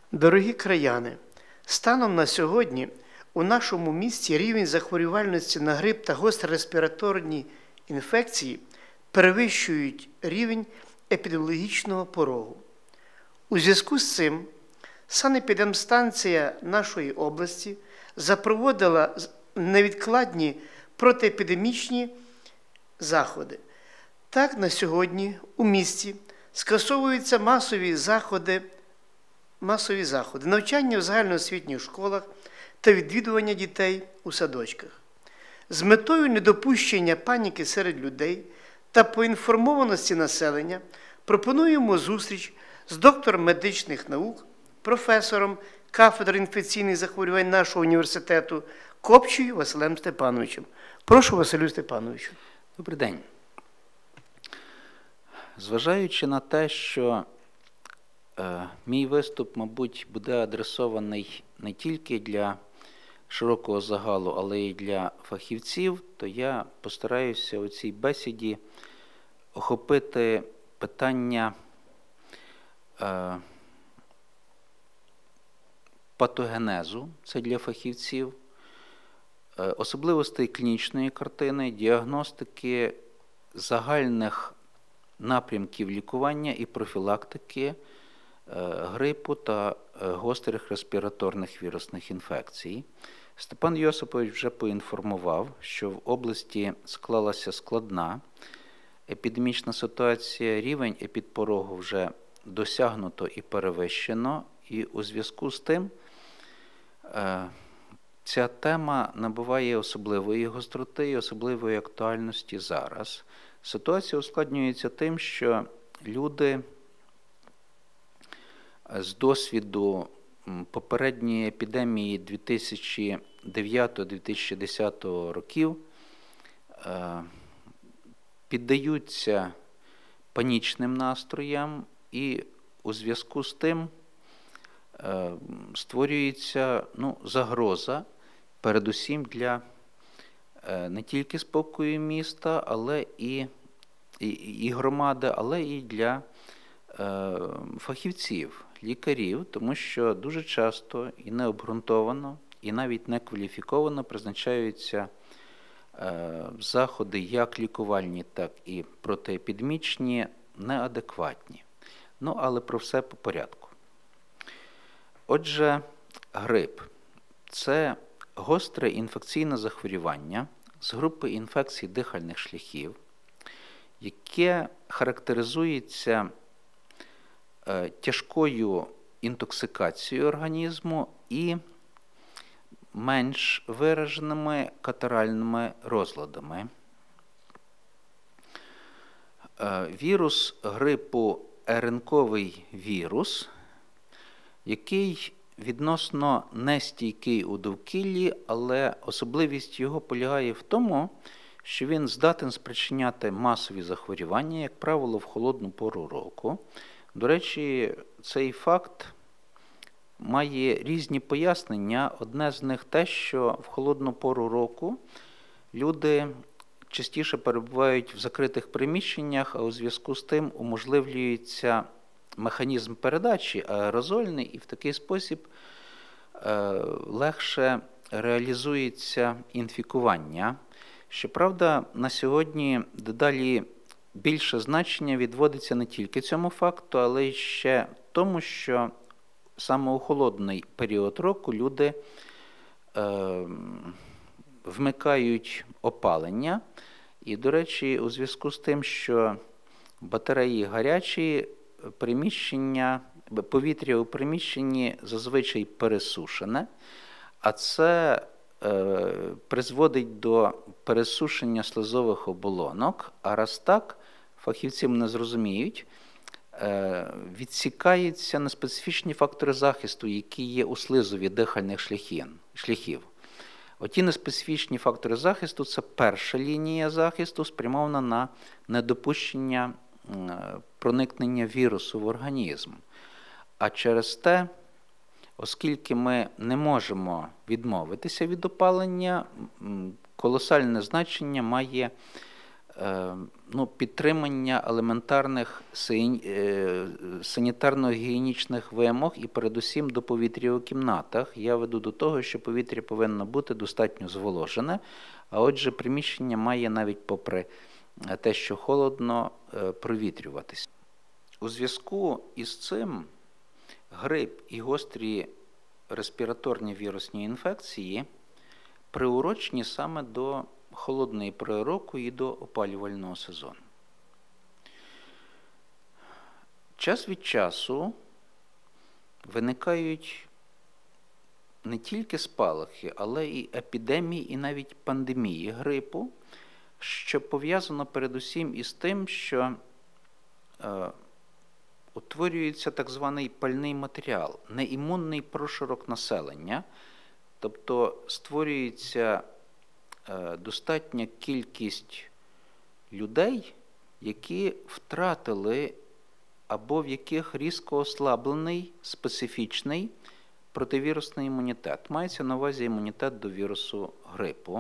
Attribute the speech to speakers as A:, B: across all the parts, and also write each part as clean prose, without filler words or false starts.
A: Дорогі краяни, станом на сьогодні у нашому місті рівень захворювальності на грип та гострі респіраторні інфекції перевищують рівень епідеміологічного порогу. У зв'язку з цим санепідемстанція нашої області запровадила невідкладні протиепідемічні заходи. Так, на сьогодні у місті скасовуються масові заходи, навчання в загальноосвітніх школах та відвідування дітей у садочках. З метою недопущення паніки серед людей та поінформованості населення пропонуємо зустріч з доктором медичних наук, професором кафедри інфекційних захворювань нашого університету Копчею Василем Степановичем. Прошу, Василю Степановичу.
B: Добрий день. Зважаючи на те, що мій виступ, мабуть, буде адресований не тільки для широкого загалу, але й для фахівців, то я постараюся у цій бесіді охопити питання патогенезу, це для фахівців, особливостей клінічної картини, діагностики загальних напрямків лікування і профілактики грипу та гострих респіраторних вірусних інфекцій. Степан Йосипович вже поінформував, що в області склалася складна епідемічна ситуація, рівень епідпорогу вже досягнуто і перевищено, і у зв'язку з тим ця тема набуває особливої гостроти і особливої актуальності зараз. Ситуація ускладнюється тим, що люди з досвіду попередньої епідемії 2009-2010 років піддаються панічним настроям, і у зв'язку з тим створюється загроза передусім для не тільки спокою міста, але і громади, але і для фахівців, лікарів, тому що дуже часто і необґрунтовано, і навіть некваліфіковано призначаються заходи як лікувальні, так і протиепідемічні, неадекватні. Але про все по порядку. Отже, грип – це гостре інфекційне захворювання з групи інфекцій дихальних шляхів, яке характеризується тяжкою інтоксикацією організму і менш вираженими катаральними розладами. Вірус грипу – РНК-ий вірус, який відносно нестійкий у довкіллі, але особливість його полягає в тому, що він здатен спричиняти масові захворювання, як правило, в холодну пору року. До речі, цей факт має різні пояснення. Одне з них те, що в холодну пору року люди частіше перебувають в закритих приміщеннях, а у зв'язку з тим уможливлюється механізм передачі аерозольний, і в такий спосіб легше реалізується інфікування. Щоправда, на сьогодні дедалі більше значення відводиться не тільки цьому факту, але й ще тому, що саме у холодний період року люди вмикають опалення. І, до речі, у зв'язку з тим, що батареї гарячі, повітря у приміщенні зазвичай пересушене, а це призводить до пересушення слизових оболонок, а раз так, фахівці мене зрозуміють, відсікаються неспецифічні фактори захисту, які є у слизові дихальних шляхів. Оті неспецифічні фактори захисту – це перша лінія захисту, спрямована на недопущення проникнення вірусу в організм. А через те, оскільки ми не можемо відмовитися від опалення, колосальне значення має підтримання елементарних санітарно-гігієнічних вимог і передусім до повітря у кімнатах. Я веду до того, що повітря повинно бути достатньо зволожене, а отже приміщення має навіть попри те, що холодно, провітрюватися. У зв'язку із цим грип і гострі респіраторні вірусні інфекції приурочені саме до холодної пори року і до опалювального сезону. Час від часу виникають не тільки спалахи, але і епідемії, і навіть пандемії грипу, що пов'язано передусім із тим, що утворюється так званий пальний матеріал, неімунний прошарок населення, тобто створюється достатня кількість людей, які втратили або в яких різко ослаблений специфічний противірусний імунітет. Мається на увазі імунітет до вірусу грипу.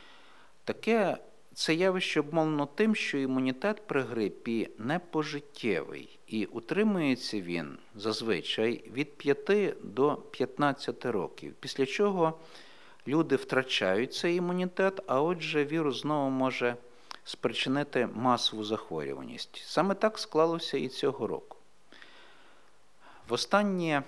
B: Це явище обумовлено тим, що імунітет при грипі не пожиттєвий, і утримується він зазвичай від 5 до 15 років, після чого люди втрачають цей імунітет, а отже вірус знову може спричинити масову захворюваність. Саме так склалося і цього року. Востаннє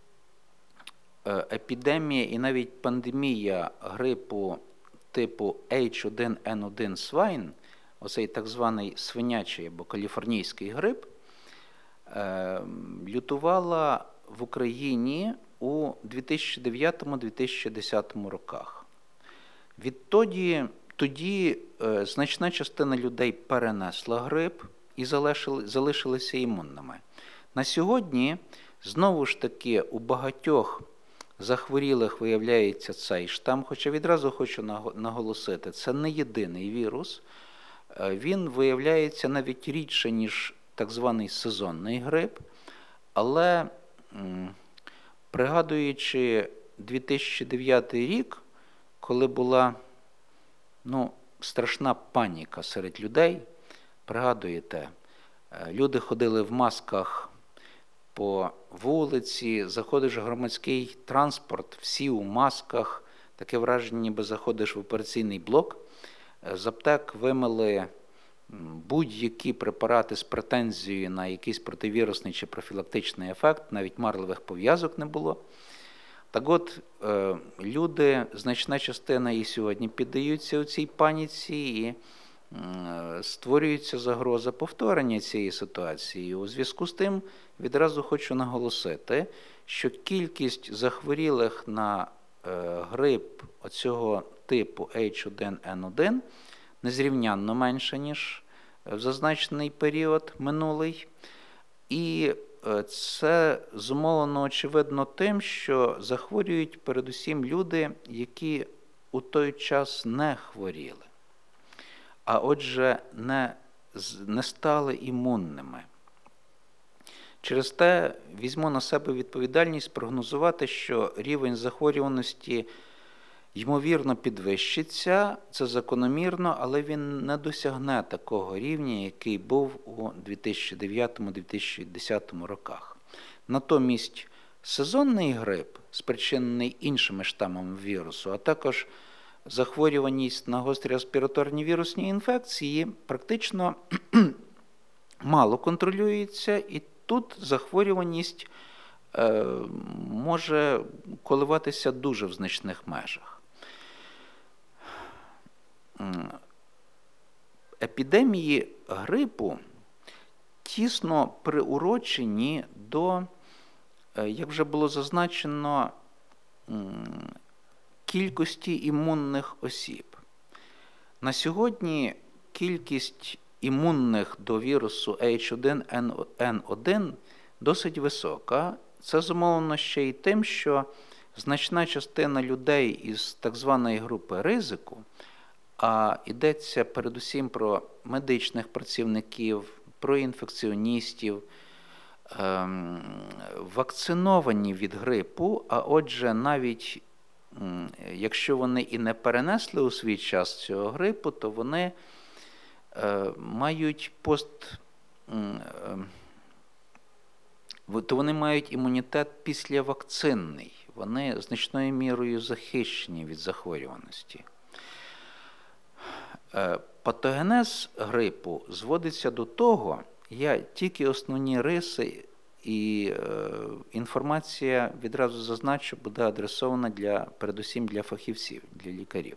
B: епідемія і навіть пандемія грипу типу H1N1 Swine, оцей так званий свинячий або каліфорнійський грип, лютувала в Україні у 2009-2010 роках. Тоді значна частина людей перенесла грип і залишилися імунними. На сьогодні, знову ж таки, у багатьох захворілих виявляється цей штам, хоча відразу хочу наголосити, це не єдиний вірус. Він виявляється навіть рідше, ніж так званий сезонний грип, але пригадуючи 2009 рік, коли була страшна паніка серед людей, пригадуєте, люди ходили в масках по вулиці, заходиш в громадський транспорт, всі у масках, таке враження, ніби заходиш в операційний блок, з аптек вимили будь-які препарати з претензією на якийсь противірусний чи профілактичний ефект, навіть марлевих пов'язок не було. Так от, люди, значна частина і сьогодні піддаються у цій паніці і створюється загроза повторення цієї ситуації. У зв'язку з тим відразу хочу наголосити, що кількість захворілих на грип оцього типу H1N1 незрівнянно менша, ніж в зазначений період минулий. І це зумовлено, очевидно, тим, що захворюють передусім люди, які у той час не хворіли, а отже не стали імунними. Через те візьму на себе відповідальність прогнозувати, що рівень захворюваності ймовірно підвищиться, це закономірно, але він не досягне такого рівня, який був у 2009-2010 роках. Натомість сезонний грип, спричинений іншими штамами вірусу, а також захворюваність на гострі респіраторні вірусні інфекції практично мало контролюється, і тут захворюваність може коливатися дуже в значних межах. Епідемії грипу тісно приурочені до, як вже було зазначено, кількості імунних осіб. На сьогодні кількість імунних до вірусу H1N1 досить висока. Це зумовлено ще й тим, що значна частина людей із так званої групи ризику, а йдеться передусім про медичних працівників, про інфекціоністів, вакциновані від грипу, а отже навіть якщо вони і не перенесли у свій час цього грипу, то вони мають то вони мають імунітет післявакцинний. Вони значною мірою захищені від захворюваності. Патогенез грипу зводиться до того, я тільки основні риси і інформація, відразу зазначу, буде адресована передусім для фахівців, для лікарів.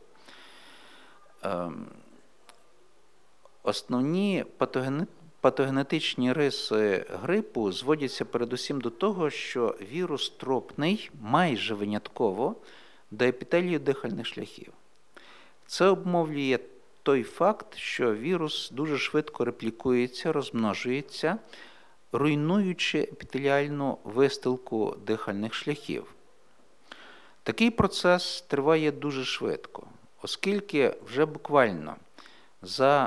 B: Основні патогенетичні риси грипу зводяться передусім до того, що вірус тропний майже винятково до епітелію дихальних шляхів. Це обумовлює той факт, що вірус дуже швидко реплікується, розмножується, руйнуючи епітеліальну вистилку дихальних шляхів. Такий процес триває дуже швидко, оскільки вже буквально за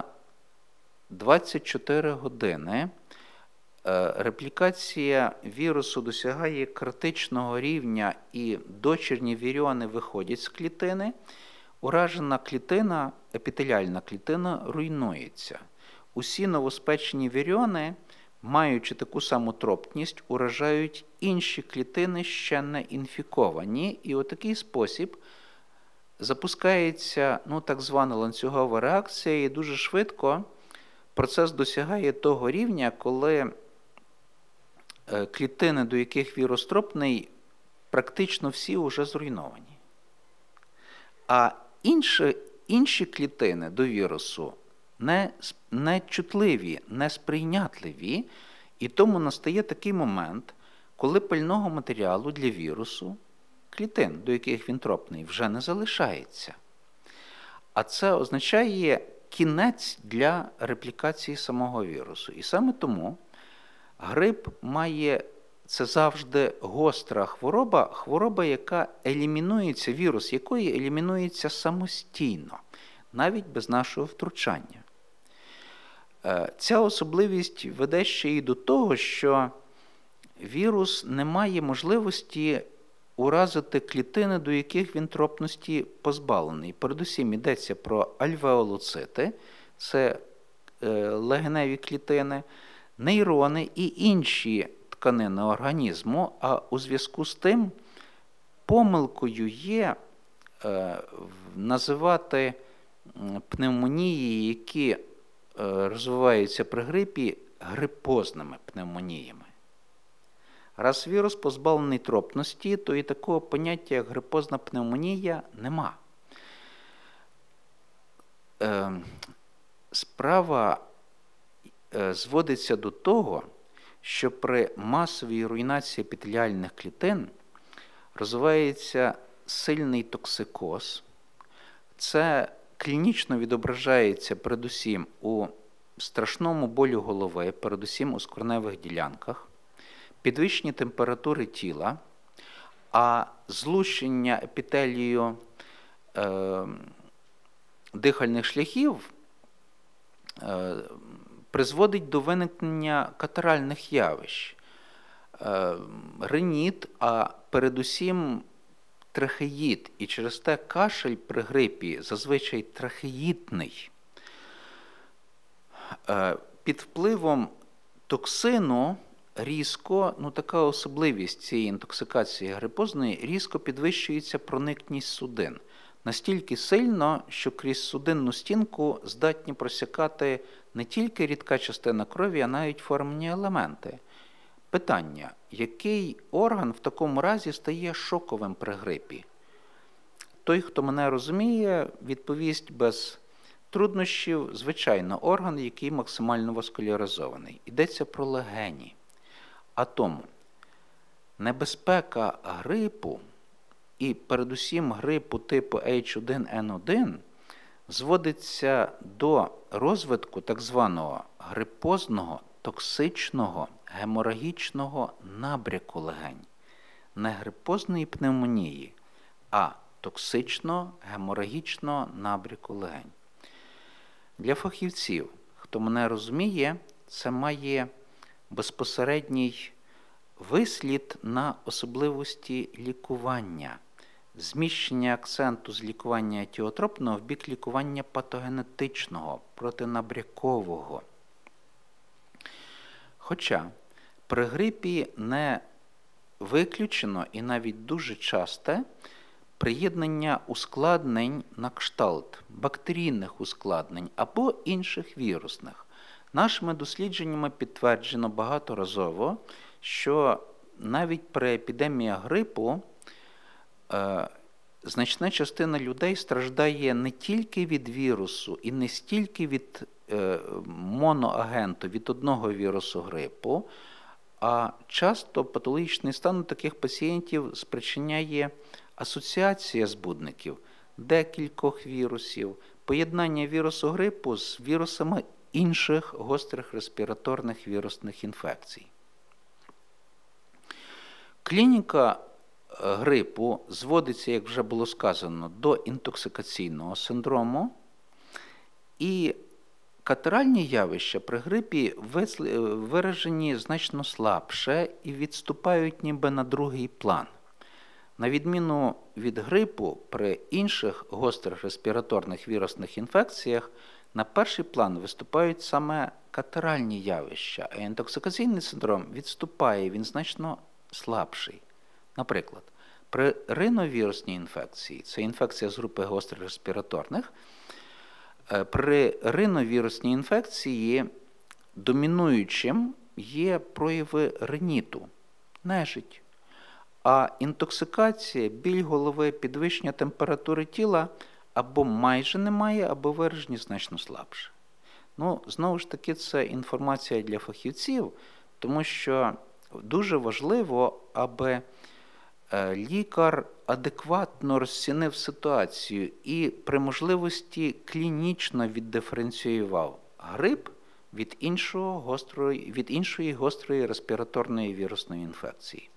B: 24 години реплікація вірусу досягає критичного рівня і дочірні віріони виходять з клітини, уражена клітина, епітеліальна клітина, руйнується. Усі новоспечені віріони, маючи таку саму тропність, уражають інші клітини, ще не інфіковані, і у такий спосіб запускається так звана ланцюгова реакція, і дуже швидко процес досягає того рівня, коли клітини, до яких вірус тропний, практично всі вже зруйновані. А інші клітини до вірусу не чутливі, не сприйнятливі, і тому настає такий момент, коли пального матеріалу для вірусу, клітин, до яких він тропний, вже не залишається. А це означає кінець для реплікації самого вірусу. І саме тому грип це завжди гостра хвороба, яка елімінується, вірус якої елімінується самостійно, навіть без нашого втручання. Ця особливість веде ще й до того, що вірус не має можливості уразити клітини, до яких він тропності позбавлений. Передусім йдеться про альвеолоцити, це легеневі клітини, нейрони і інші тканини організму, а у зв'язку з тим помилкою є називати пневмонії, які розвиваються при грипі, грипозними пневмоніями. Раз вірус позбавлений тропності, то і такого поняття, як грипозна пневмонія, нема. Справа зводиться до того, що при масовій руйнації епітеліальних клітин розвивається сильний токсикоз. Це клінічно відображається передусім у страшному болю голови, передусім у скроневих ділянках, підвищенні температури тіла, а злущення епітелію дихальних шляхів призводить до виникнення катаральних явищ, риніт, а передусім трахеїд, і через те кашель при грипі зазвичай трахеїдний. Під впливом токсину різко, така особливість цієї інтоксикації грипозної, різко підвищується проникність судин. Настільки сильно, що крізь судинну стінку здатні просякати не тільки рідка частина крові, а навіть формні елементи. Питання: який орган в такому разі стає шоковим при грипі? Той, хто мене розуміє, відповість без труднощів: звичайно, орган, який максимально васкуляризований. Йдеться про легені. А тому небезпека грипу, і передусім грипу типу H1N1, зводиться до розвитку так званого грипозного, токсичного, геморагічного набряку легень. Не грипозної пневмонії, а токсичного, геморагічного набряку легень. Для фахівців, хто мене розуміє, це має безпосередній вислід на особливості лікування. зміщення акценту з лікування етіотропного в бік лікування патогенетичного, протинабрякового. Хоча при грипі не виключено і навіть дуже часте приєднання ускладнень на кшталт бактерійних ускладнень або інших вірусних. Нашими дослідженнями підтверджено багаторазово, що навіть при епідеміях грипу значна частина людей страждає не тільки від вірусу і не стільки від моноагенту, від одного вірусу грипу, а часто патологічний стан у таких пацієнтів спричиняє асоціація збудників декількох вірусів, поєднання вірусу грипу з вірусами інших гострих респіраторних вірусних інфекцій. Клініка грипу зводиться, як вже було сказано, до інтоксикаційного синдрому, і катаральні явища при грипі виражені значно слабше і відступають ніби на другий план. На відміну від грипу, при інших гострих респіраторних вірусних інфекціях на перший план виступають саме катаральні явища, а інтоксикаційний синдром відступає, він значно слабший. Наприклад, при риновірусній інфекції, це інфекція з групи гострих респіраторних, при риновірусній інфекції домінуючим є прояви риніту, нежить, а інтоксикація, біль голови, підвищення температури тіла або майже немає, або виражені значно слабше. Знову ж таки, це інформація для фахівців, тому що дуже важливо, аби лікар адекватно розцінив ситуацію і при можливості клінічно віддиференціював грип від іншої гострої респіраторної вірусної інфекції.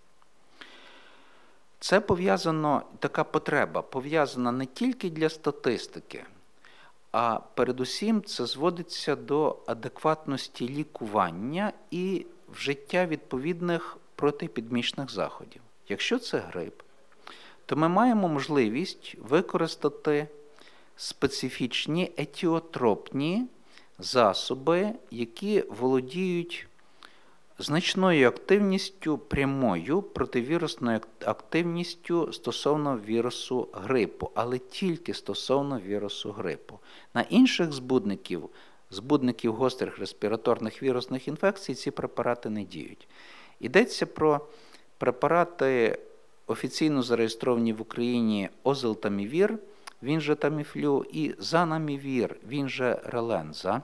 B: Це така потреба пов'язана не тільки для статистики, а передусім це зводиться до адекватності лікування і вжиття відповідних протипідмічних заходів. Якщо це грип, то ми маємо можливість використати специфічні етіотропні засоби, які володіють значною активністю, прямою противірусною активністю стосовно вірусу грипу, але тільки стосовно вірусу грипу. На інших збудників гострих респіраторних вірусних інфекцій ці препарати не діють. Йдеться про препарати, офіційно зареєстровані в Україні озелтамівір, він же таміфлю, і занамівір, він же реленза.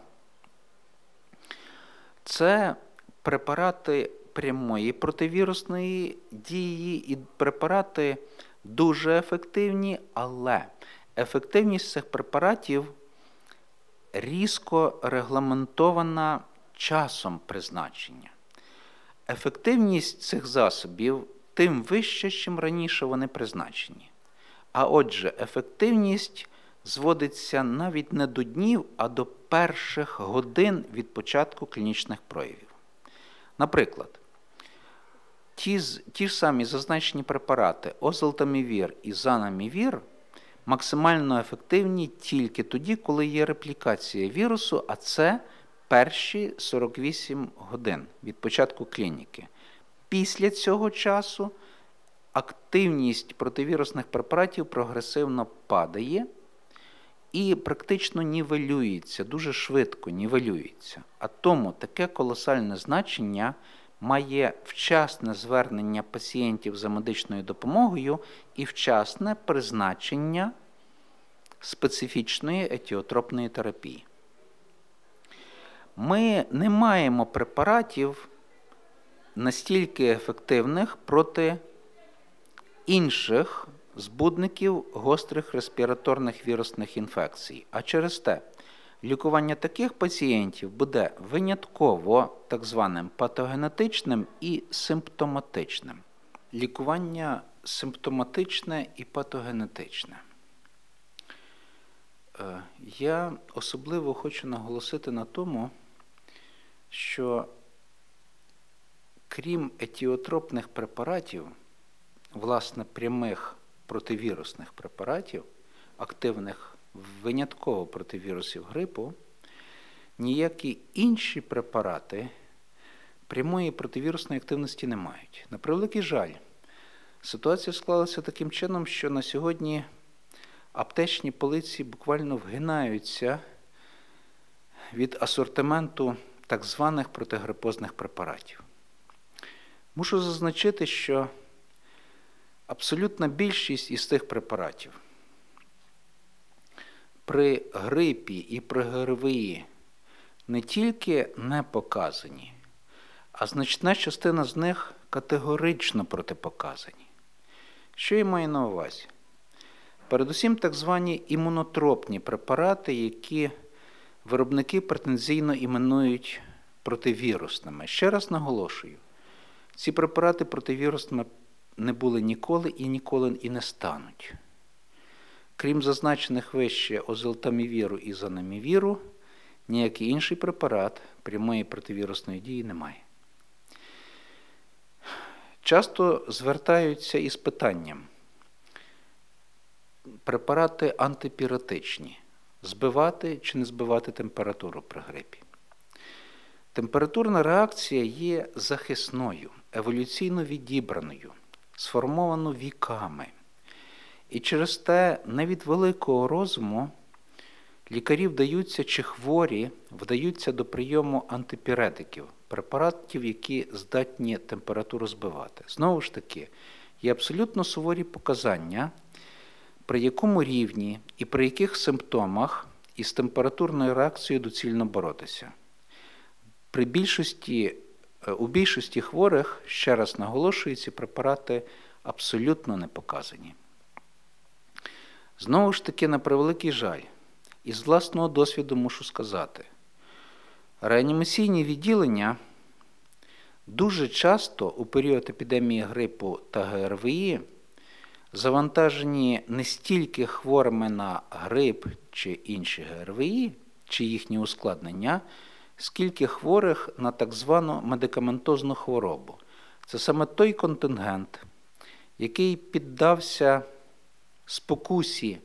B: Це препарати прямої противірусної дії і препарати дуже ефективні, але ефективність цих препаратів різко регламентована часом призначення. Ефективність цих засобів тим вища, чим раніше вони призначені. А отже, ефективність зводиться навіть не до днів, а до перших годин від початку клінічних проявів. Наприклад, ті ж самі зазначені препарати озелтамівір і занамівір максимально ефективні тільки тоді, коли є реплікація вірусу, а це перші 48 годин від початку клініки. Після цього часу активність противірусних препаратів прогресивно падає і практично нівелюється, дуже швидко нівелюється. А тому таке колосальне значення має вчасне звернення пацієнтів за медичною допомогою і вчасне призначення специфічної етіотропної терапії. Ми не маємо препаратів настільки ефективних проти інших збудників гострих респіраторних вірусних інфекцій. А через те, лікування таких пацієнтів буде винятково так званим патогенетичним і симптоматичним. Лікування симптоматичне і патогенетичне. Я особливо хочу наголосити на тому, що крім етіотропних препаратів, власне, прямих противірусних препаратів, активних винятково проти вірусів грипу, ніякі інші препарати прямої противірусної активності не мають. На превеликий жаль, ситуація склалася таким чином, що на сьогодні аптечні полиці буквально вгинаються від асортименту так званих протигрипозних препаратів. Мушу зазначити, що абсолютна більшість із цих препаратів при грипі і при ГРВІ не тільки не показані, а значна частина з них категорично протипоказані. Що я маю на увазі? Передусім так звані імунотропні препарати, які виробники претензійно іменують противірусними. Ще раз наголошую, ці препарати противірусними не були ніколи і ніколи і не стануть. Крім зазначених вище озелтамівіру і занамівіру, ніякий інший препарат прямої противірусної дії немає. Часто звертаються із питанням: препарати антипіретичні – збивати чи не збивати температуру при грипі? Температурна реакція є захисною, еволюційно відібраною, сформовано віками. І через те не від великого розуму лікарі вдаються чи хворі вдаються до прийому антипіретиків, препаратів, які здатні температуру збивати. Знову ж таки, є абсолютно суворі показання, при якому рівні і при яких симптомах із температурною реакцією доцільно боротися. У більшості хворих, ще раз наголошую, ці препарати абсолютно не показані. Знову ж таки, на превеликий жаль, із власного досвіду мушу сказати, реанімаційні відділення дуже часто у період епідемії грипу та ГРВІ завантажені не стільки хворими на грип чи інші ГРВІ, чи їхні ускладнення, скільки хворих на так звану медикаментозну хворобу. Це саме той контингент, який піддався спокусі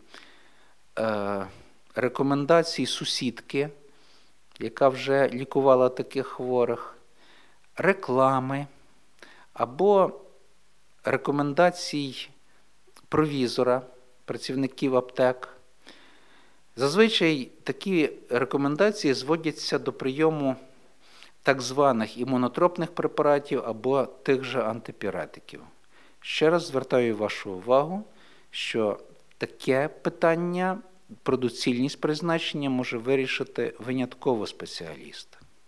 B: рекомендацій сусідки, яка вже лікувала таких хворих, реклами або рекомендацій провізора, працівників аптек. Зазвичай такі рекомендації зводяться до прийому так званих імунотропних препаратів або тих же антипіретиків. Ще раз звертаю вашу увагу, що таке питання про доцільність призначення може вирішити винятково спеціаліст.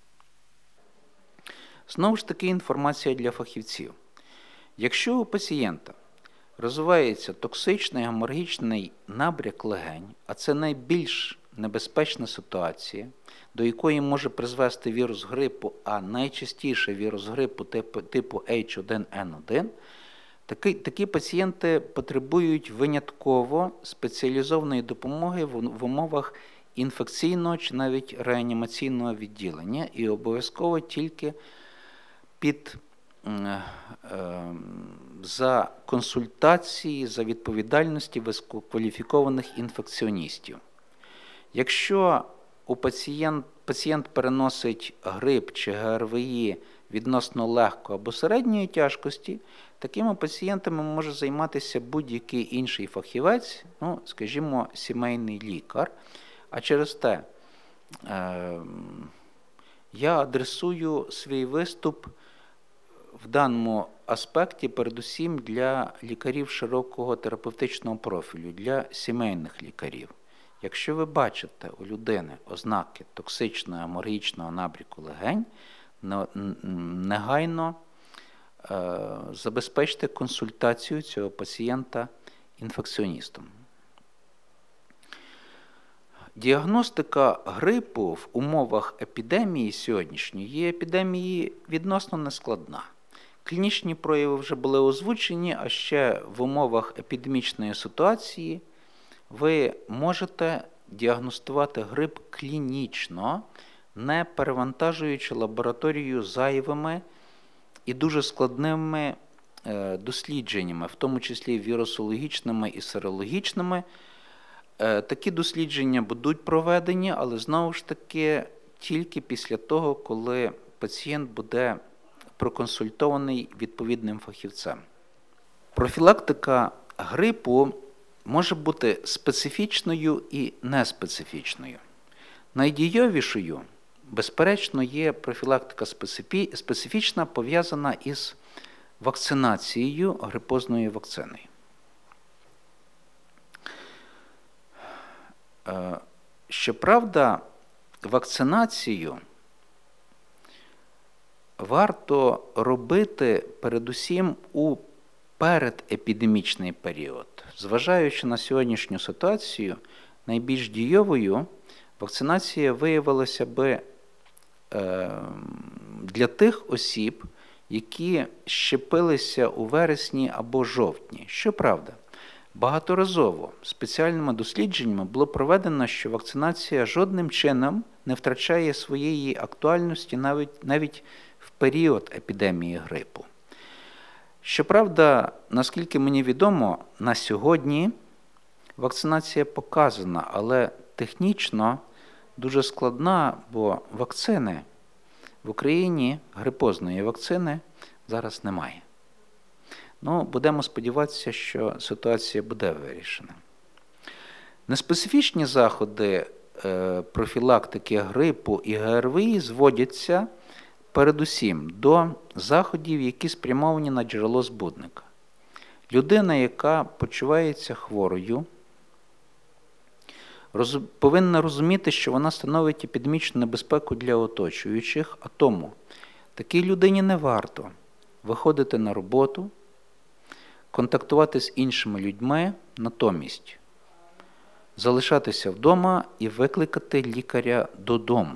B: Знову ж таки, інформація для фахівців. Якщо у пацієнта розвивається токсичний геморагічний набряк легень, а це найбільш небезпечна ситуація, до якої може призвести вірус грипу, а найчастіше вірус грипу типу H1N1, такі пацієнти потребують винятково спеціалізованої допомоги в умовах інфекційного чи навіть реанімаційного відділення і обов'язково тільки за консультації, за відповідальності висококваліфікованих інфекціоністів. Якщо пацієнт переносить грип чи ГРВІ відносно легко або середньої тяжкості, такими пацієнтами може займатися будь-який інший фахівець, скажімо, сімейний лікар. А через те я адресую свій виступ в даному аспекті передусім для лікарів широкого терапевтичного профілю, для сімейних лікарів. Якщо ви бачите у людини ознаки токсичного геморагічного набряку легень, негайно забезпечте консультацію цього пацієнта інфекціоністом. Діагностика грипу в умовах епідемії сьогоднішньої є епідемії відносно нескладна. Клінічні прояви вже були озвучені, а ще в умовах епідемічної ситуації ви можете діагностувати грип клінічно, не перевантажуючи лабораторію зайвими і дуже складними дослідженнями, в тому числі вірусологічними і серологічними. Такі дослідження будуть проведені, але знову ж таки тільки після того, коли пацієнт буде проконсультований відповідним фахівцем. Профілактика грипу може бути специфічною і неспецифічною. Найдієвішою, безперечно, є профілактика специфічна, пов'язана із вакцинацією грипозною вакциною. Щоправда, вакцинацію варто робити передусім у передепідемічний період. Зважаючи на сьогоднішню ситуацію, найбільш дієвою вакцинація виявилася би для тих осіб, які щепилися у вересні або жовтні. Щоправда, багаторазово спеціальними дослідженнями було проведено, що вакцинація жодним чином не втрачає своєї актуальності навіть в період епідемії грипу. Щоправда, наскільки мені відомо, на сьогодні вакцинація показана, але технічно дуже складна, бо вакцини в Україні, грипозної вакцини, зараз немає. Будемо сподіватися, що ситуація буде вирішена. Неспецифічні заходи профілактики грипу і ГРВІ зводяться передусім до заходів, які спрямовані на джерело збудника. Людина, яка почувається хворою, повинна розуміти, що вона становить епідемічну небезпеку для оточуючих, а тому такій людині не варто виходити на роботу, контактувати з іншими людьми, натомість залишатися вдома і викликати лікаря додому.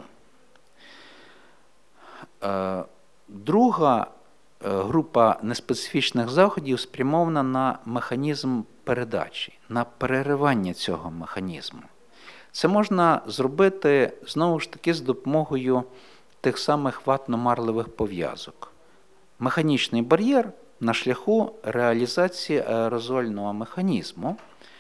B: Друга група неспецифічних заходів спрямована на механізм передачі, на переривання цього механізму. Це можна зробити, знову ж таки, з допомогою тих самих ватно-марлевих пов'язок. Механічний бар'єр на шляху реалізації аерозольного механізму.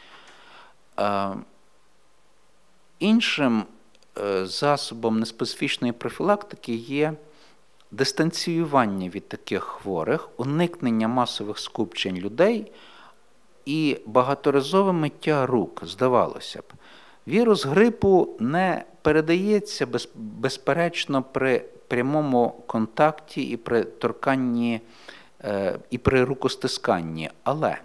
B: Іншим засобом неспецифічної профілактики є дистанціювання від таких хворих, уникнення масових скупчень людей і багаторазове миття рук, здавалося б. Вірус грипу не передається безперечно при прямому контакті і при торканні, і при рукостисканні, але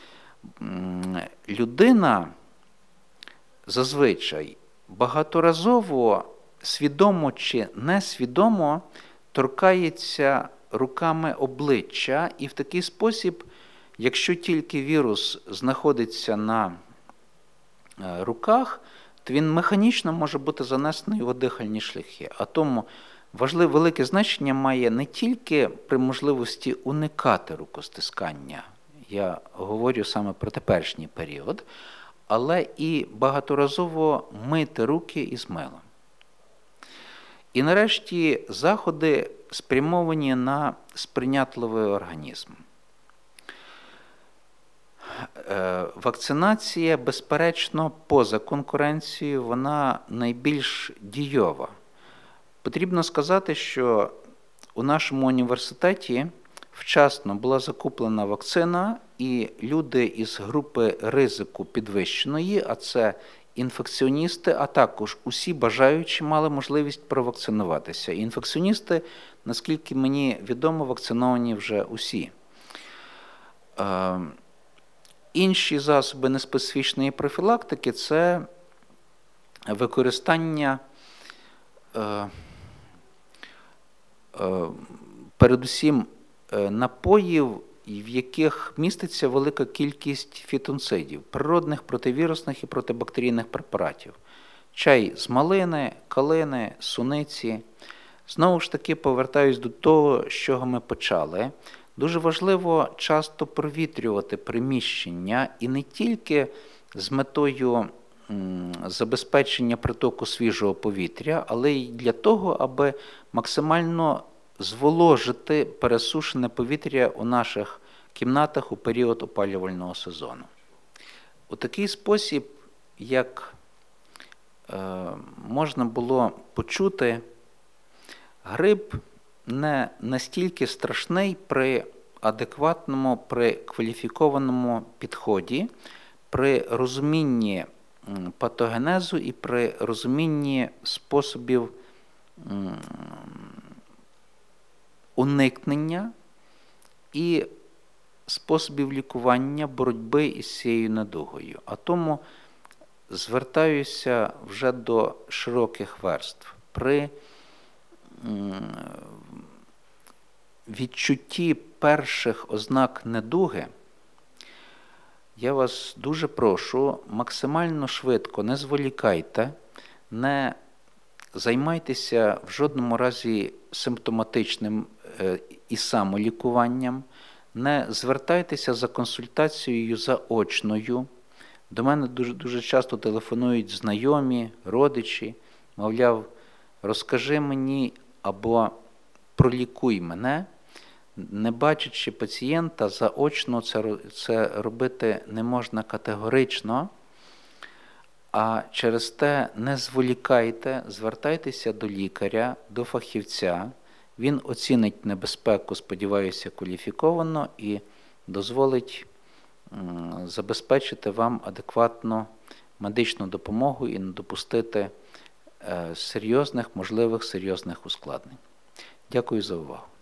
B: людина зазвичай багаторазово, свідомо чи несвідомо, торкається руками обличчя, і в такий спосіб, якщо тільки вірус знаходиться на руках, то він механічно може бути занесений у дихальні шляхи. А тому велике значення має не тільки при можливості уникати рукостискання, я говорю саме про теперішній період, але і багаторазово мити руки із милом. І нарешті заходи спрямовані на сприйнятливий організм. Вакцинація, безперечно, поза конкуренцією, вона найбільш дієва. Потрібно сказати, що у нашому університеті вчасно була закуплена вакцина, і люди із групи ризику підвищеної, а це інфекціоністи, а також усі бажаючі мали можливість провакцинуватися. І інфекціоністи, наскільки мені відомо, вакциновані вже усі. Інші засоби неспецифічної профілактики – це використання передусім напоїв, в яких міститься велика кількість фітонцидів, природних противірусних і протибактерійних препаратів. Чай з малини, калини, суниці. Знову ж таки, повертаюсь до того, з чого ми почали. Дуже важливо часто провітрювати приміщення і не тільки з метою забезпечення притоку свіжого повітря, але й для того, аби максимально зволожити пересушене повітря у наших кімнатах у період опалювального сезону. У такий спосіб, як можна було почути, грип не настільки страшний при адекватному, при кваліфікованому підході, при розумінні патогенезу і при розумінні способів уникнення і способів лікування боротьби із цією недугою. А тому звертаюся вже до широких верств. При відчутті перших ознак недуги я вас дуже прошу, максимально швидко не зволікайте, не займайтеся в жодному разі симптоматичним і самолікуванням, не звертайтеся за консультацією заочною. До мене дуже часто телефонують знайомі, родичі, мовляв, розкажи мені або пролікуй мене. Не бачачи пацієнта, заочно це робити не можна категорично, а через те не зволікайте, звертайтеся до лікаря, до фахівця. Він оцінить небезпеку, сподіваюся, кваліфіковано і дозволить забезпечити вам адекватну медичну допомогу і не допустити можливих серйозних ускладнень. Дякую за увагу.